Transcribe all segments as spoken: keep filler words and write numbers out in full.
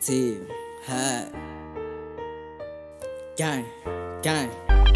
Tevin, high. Gang, gang.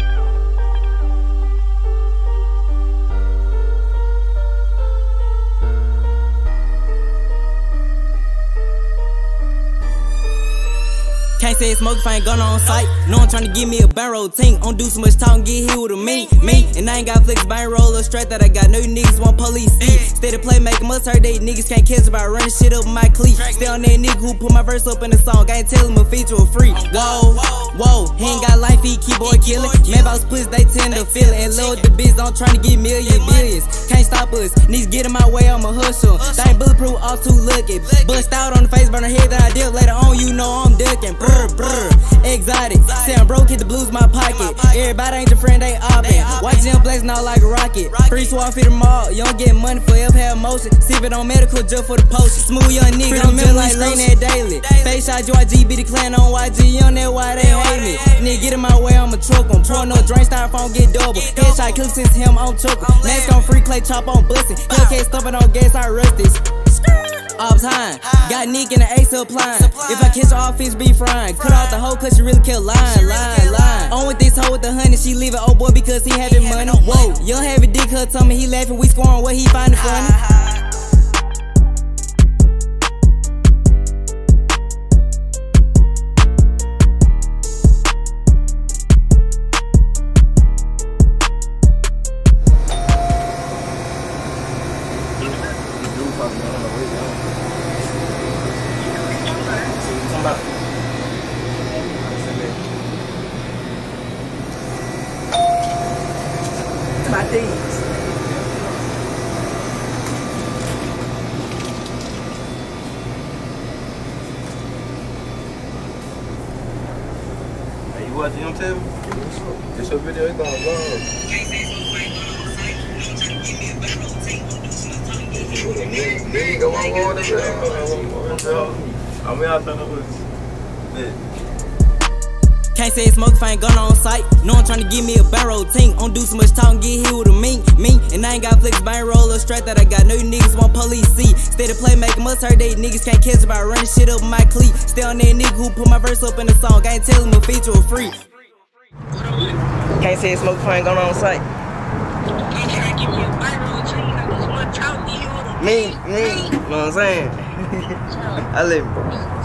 Can't say it's smoke if I ain't gone on site. No one tryna give me a barrel tank. Don't do so much talking, get hit with a mink, mink. And I ain't got flicks, but I ain't roll a straight that I got. No, you niggas want police see. Stay to play, make must hurt. They niggas can't catch about running shit up my cleat. Stay on that nigga who put my verse up in the song. I ain't tell him a feature or free. Whoa, whoa, he ain't got life, he keyboard killing. Man, boss pussy, they tend to feel it. And load the biz, don't tryna get million billions. Can't stop us, niggas get in my way, I'ma hustle. They ain't bulletproof, all too lucky. Bust out on the face, burn her head that I dip. Later on, you know I'm ducking. Brr, brr. Exotic, say I'm broke, hit the blues my pocket. Everybody ain't your friend, they oppin'. Y G M blazing out like a rocket. Free swap fit them all, you don't get money forever have motion. Sip it on medical just for the potion. Smooth young nigga, I'm just like lane that daily. Face shot, Y G, be the clan on Y G M, that why they hate me. Nigga get in my way, I'ma truck em. Pour no drink, styrofoam, get double. Headshot, clip since him, I'm choking. Mask on free, clay chop on bustin'. Hellcat stumpin' on gas, I rust this. All time, got Nick in the ace applying. If I catch all fish, be frying. Cut off the hoe cause she really kept lying, lying, lying. On with this hoe with the honey, she leave it old boy because he having money. Whoa, young heavy dick, her tell me he laughing, we scoring what he finding funny. My things. Hey, you Y G M Tevin? This your video, it's gonna go. Nigga, go on, go on, go on. I'm out there with Can't say it's smoke if I ain't gone on site. No one tryna give me a barrel tank. Don't do so much talking, get hit with a mink, mink. And I ain't got flicks, but I ain't roll a straight that I got. No, you niggas want police see. Stay to play, make must hurt. They niggas can't catch about running shit up my cleat. Stay on that nigga who put my verse up in the song. I ain't tell him a feature or free. Can't say it's smoke if I ain't gone on site. Mink, mink. You know what I'm saying? I live.